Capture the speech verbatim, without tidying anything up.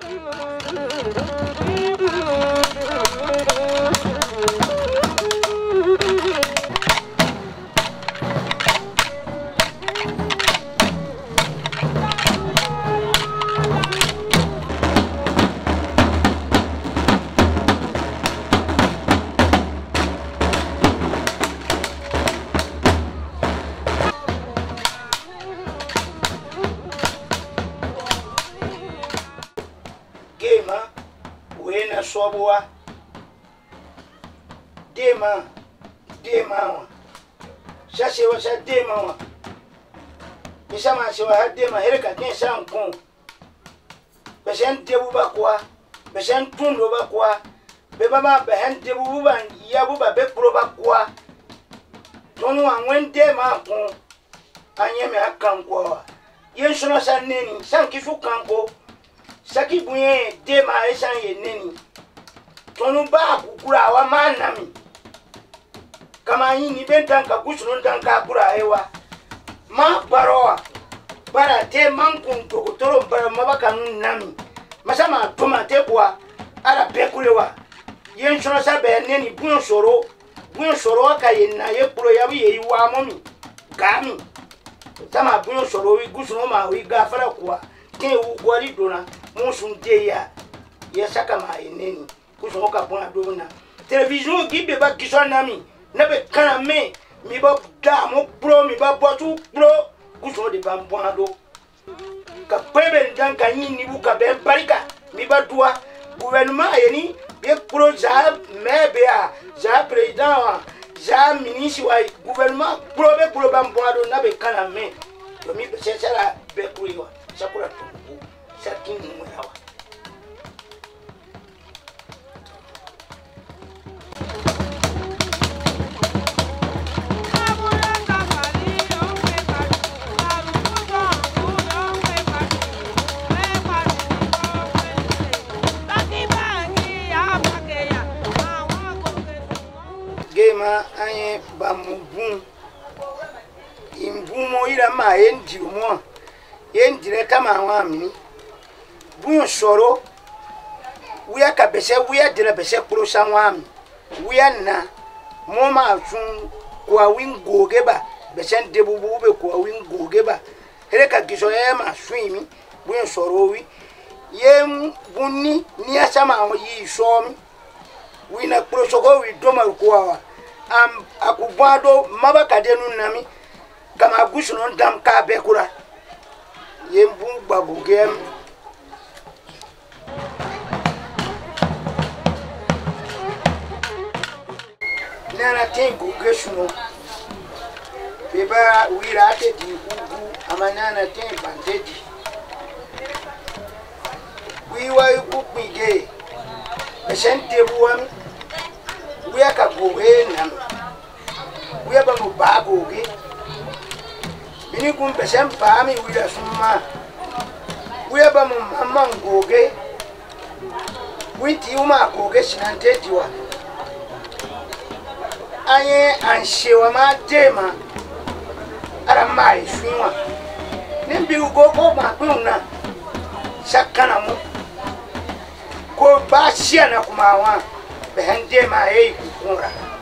Soboa dema dema shashe wa sha dema wa misama she wa dema hereka ken shan kon be shan debu ba kwa be shan tundo ba kwa be baba be han debu ba ya bu ba be pro ba kwa tonu anwen dema kon anye me akan kwa yen shono shan neni shan kifu kanko saki buye dema e shan ye neni tonu ba kukura wa manami kama yini bentanka kushunu ntanka kura ewa ma barowa bara te mankun to toro bara mabaka nami masama toma te kwa ara pekulewa yen shono sabe neni bun soro bun soro ka yenna ye pro ya bi yi wa momi gami tama bun soro wi kushunu ma wi gafara kwa ke wu gwali dona musun de ya ye saka ma yeneni kushunu ka bona dona television ki be ba kiswa nami na be kana me mi ba da mo pro mi ba botu pro kushunu de ba mbwado ka pebe ndanka nyini buka be barika mi ba dua gouvernement yeni be pro za mebe a za president za ministre wa gouvernement pro be pro ba mbwado na be kana me to mi be sesala be kuiwa sakura to sakin mu yawa Gema anye bamubun imbumo ira ma endi mo endire kama wami bun soro wiya ka bese wiya dire bese kuro sanwami wiya na mo ma fun kwa wingo geba bese debubu be kwa wingo geba hele ka giso e ma swimi bun soro wi yem bunni ni asama yi somi wina prosoko wi doma kwa am akubado mabaka denu nami kama gushunu ndam ka bekura yembu bagugem nana tengu geshuno beba wira ate di ugu amanana ten bandedi wiwa ukupige besente buwami wiya ka goge nam wiya ba mu ba goge bini kun besem pa mi wiya summa wiya ba mu mamman goge winti uma goge sinante diwa anye anshewa ma dema ara mai sunwa nimbi gogo ma kuna sakana mu ko ba shia na kumawa behende ma ei kukura